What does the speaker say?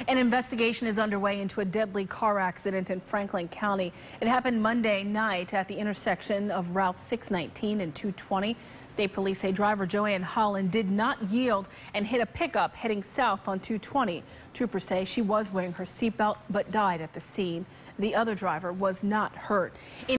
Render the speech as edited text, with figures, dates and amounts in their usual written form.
An investigation is underway into a deadly car accident in Franklin County. It happened Monday night at the intersection of Route 619 and 220. State police say driver Joanne Holland did not yield and hit a pickup heading south on 220. Troopers say she was wearing her seatbelt but died at the scene. The other driver was not hurt.